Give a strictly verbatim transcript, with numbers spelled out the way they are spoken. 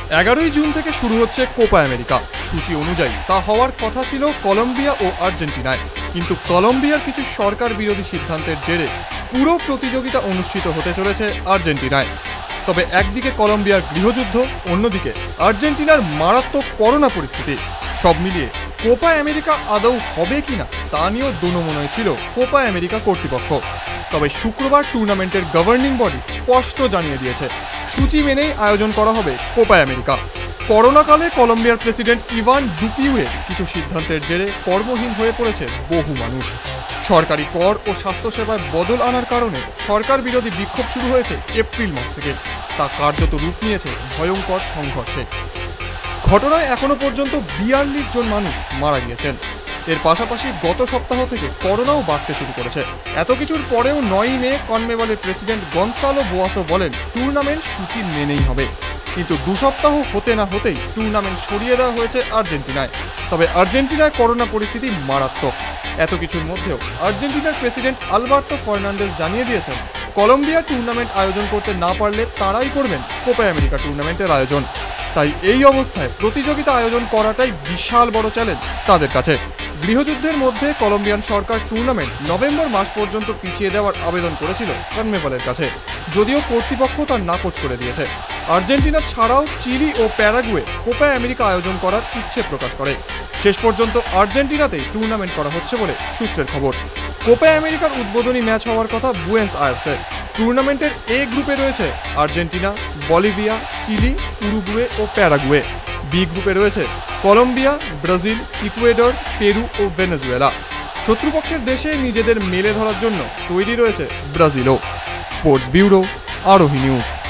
এগারোই জুন থেকে শুরু হচ্ছে কোপা আমেরিকা। সূচি অনুযায়ী তা হওয়ার কথা ছিল কলম্বিয়া ও আর্জেন্টিনায়, কিন্তু কলম্বিয়ার কিছু সরকার বিরোধী সিদ্ধান্তের জেরে পুরো প্রতিযোগিতা অনুষ্ঠিত হতে চলেছে আর্জেন্টিনায়। তবে একদিকে কলম্বিয়ার গৃহযুদ্ধ, অন্যদিকে আর্জেন্টিনার মারাত্মক করোনা পরিস্থিতি, সব মিলিয়ে কোপা আমেরিকা আদৌ হবে কিনা তা নিয়েও দোনোমনোয় ছিল কোপা আমেরিকা কর্তৃপক্ষ। তবে শুক্রবার টুর্নামেন্টের গভর্নিং বডি স্পষ্ট জানিয়ে দিয়েছে সূচি মেনেই আয়োজন করা হবে কোপা আমেরিকা। করোনাকালে কলম্বিয়ার প্রেসিডেন্ট ইভান ডুকিউয়ের কিছু সিদ্ধান্তের জেরে কর্মহীন হয়ে পড়েছে বহু মানুষ। সরকারি কর ও স্বাস্থ্যসেবায় বদল আনার কারণে সরকার বিরোধী বিক্ষোভ শুরু হয়েছে এপ্রিল মাস থেকে। তা কার্যত রূপ নিয়েছে ভয়ঙ্কর সংঘর্ষে। ঘটনায় এখনো পর্যন্ত বিয়াল্লিশ জন মানুষ মারা গিয়েছেন। এর পাশাপাশি গত সপ্তাহ থেকে করোনাও বাড়তে শুরু করেছে। এত কিছুর পরেও নয়ই মে কনমেবলের প্রেসিডেন্ট গনসালো বোয়াসো বলেন টুর্নামেন্ট সূচি মেনেই হবে। কিন্তু দু সপ্তাহ হতে না হতেই টুর্নামেন্ট সরিয়ে দেওয়া হয়েছে আর্জেন্টিনায়। তবে আর্জেন্টিনায় করোনা পরিস্থিতি মারাত্মক। এত কিছুর মধ্যেও আর্জেন্টিনার প্রেসিডেন্ট আলবার্তো ফার্নান্ডেজ জানিয়ে দিয়েছেন কলম্বিয়া টুর্নামেন্ট আয়োজন করতে না পারলে তারাই করবেন কোপা আমেরিকা টুর্নামেন্টের আয়োজন। তাই এই অবস্থায় প্রতিযোগিতা আয়োজন করাটাই বিশাল বড় চ্যালেঞ্জ তাদের কাছে। গৃহযুদ্ধের মধ্যে কলম্বিয়ান সরকার টুর্নামেন্ট নভেম্বর মাস পর্যন্ত পিছিয়ে দেওয়ার আবেদন করেছিল কনমেবলের কাছে, যদিও কর্তৃপক্ষ তার নাকচ করে দিয়েছে। আর্জেন্টিনা ছাড়াও চিলি ও প্যারাগুয়ে কোপা আমেরিকা আয়োজন করার ইচ্ছে প্রকাশ করে। শেষ পর্যন্ত আর্জেন্টিনাতেই টুর্নামেন্ট করা হচ্ছে বলে সূত্রের খবর। কোপা আমেরিকার উদ্বোধনী ম্যাচ হওয়ার কথা বুয়েন্স আয়ার্সে। টুর্নামেন্টের এ গ্রুপে রয়েছে আর্জেন্টিনা, বলিভিয়া, চিলি, উরুগুয়ে ও প্যারাগুয়ে। বি গ্রুপে রয়েছে কলম্বিয়া, ব্রাজিল, ইকুয়েডর, পেরু ও ভেনেজুয়েলা। শত্রুপক্ষের দেশে নিজেদের মেলে ধরার জন্য তৈরি রয়েছে ব্রাজিলও। Sports bureau, Arohi news.